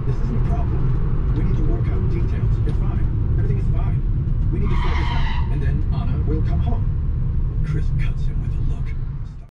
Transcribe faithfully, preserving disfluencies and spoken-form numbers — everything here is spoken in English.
This isn't a problem. We need to work out details. It's fine. Everything is fine. We need to sort this out, and then Anna will come home. Chris cuts him with a look.